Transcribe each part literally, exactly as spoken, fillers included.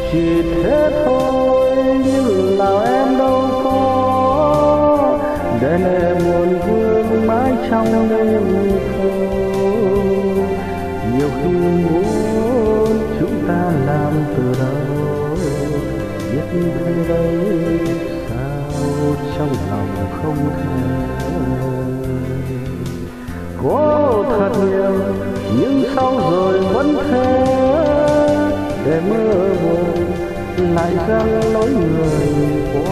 chỉ thế thôi nhưng nào em đâu có để em buồn vương mãi trong đêm thâu. Nhiều khi muốn chúng ta làm từ đâu, biết thế đây sao trong lòng không thể. Có thật nhiều nhưng sau rồi vẫn thế, để mơ buồn lại giăng lối người qua.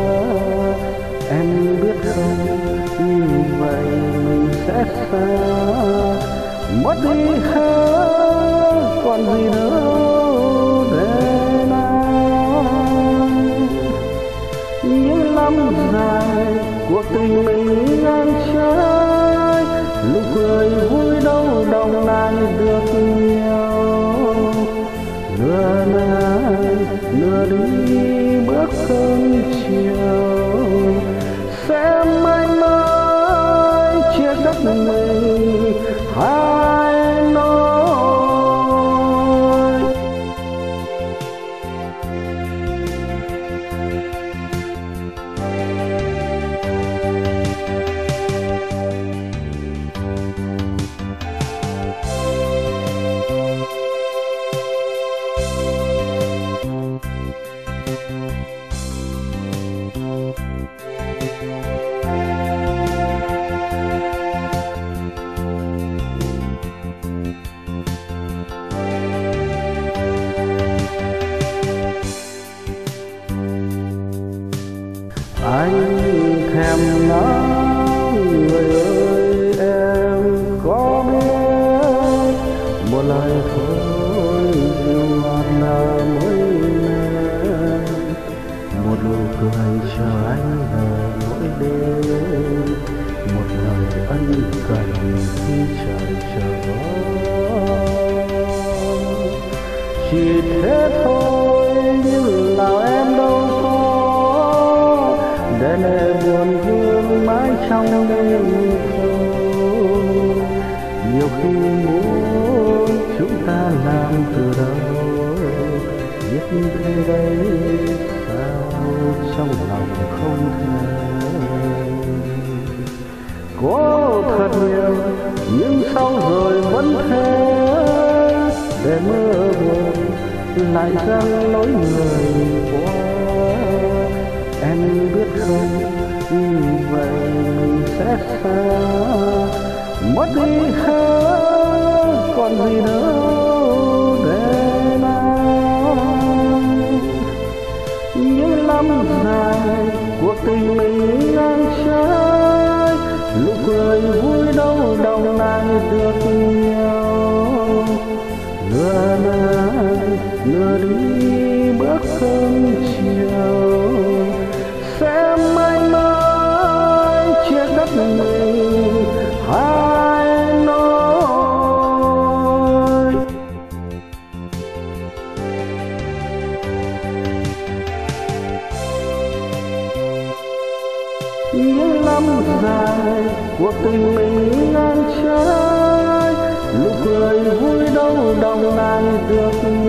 Em biết không, như vậy mình sẽ xa, mất đi hết còn gì đâu để nói. Những năm dài cuộc tình mình ngang trái, lúc cười vui đâu đồng lại được nhiều. Nửa này nửa đi bước cơn chiều, sẽ mãi mãi chia cách mình hai lối. Anh thèm ngóng người ơi, em có biết một lời thôi dịu ngọt là mỗi ngày, một nụ cười chờ anh về mỗi đêm, một lời ân cần khi trời chờ gió. Chỉ thế thôi nhưng nào em đâu có để em buồn vương mãi trong đêm thâu. Nhiều khi muốn chúng ta làm từ đâu, biết thế đây sao trong lòng không thể. Có thật nhiều nhưng sau rồi vẫn thế, để mơ buồn lại giăng lối người qua. Em biết không, như vậy mình sẽ xa, mất đi hết còn gì đâu để nói. Những năm dài cuộc tình mình ngang trái, lúc cười vui đâu đồng lại được nhiều. Nửa này nửa đi bước cơn chiều, sẽ mãi mãi chia cách mình hai lối. Những năm dài cuộc tình mình ngang trái, lúc cười vui đâu đồng lại được